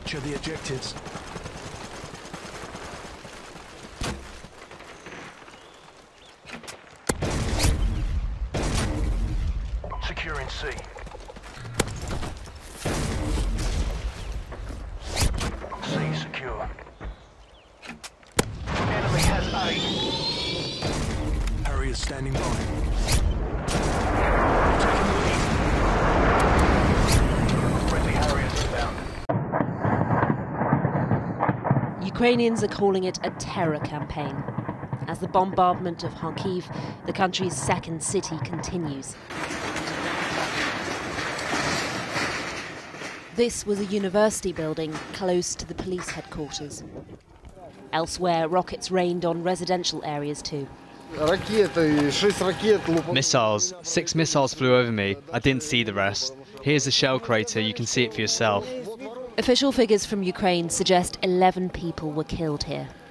Capture the objectives. Securing C. C secure. Enemy has A. Harriers standing by. Taking the lead. Friendly Harriers inbound. Ukrainians are calling it a terror campaign, as the bombardment of Kharkiv, the country's second city, continues. This was a university building close to the police headquarters. Elsewhere, rockets rained on residential areas too. Missiles. 6 missiles flew over me. I didn't see the rest. Here's a shell crater, you can see it for yourself. Official figures from Ukraine suggest 11 people were killed here.